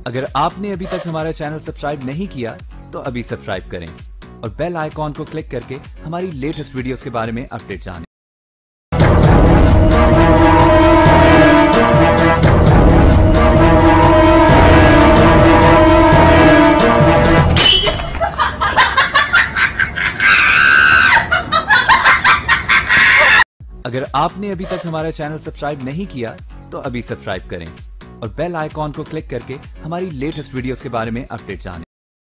अगर आपने अभी तक हमारा चैनल सब्सक्राइब नहीं किया तो अभी सब्सक्राइब करें और बेल आइकॉन को क्लिक करके हमारी लेटेस्ट वीडियोस के बारे में अपडेट जानें। अगर आपने अभी तक हमारा चैनल सब्सक्राइब नहीं किया तो अभी सब्सक्राइब करें और बेल आइकॉन को क्लिक करके हमारी लेटेस्ट वीडियोस के बारे में अपडेट जानें।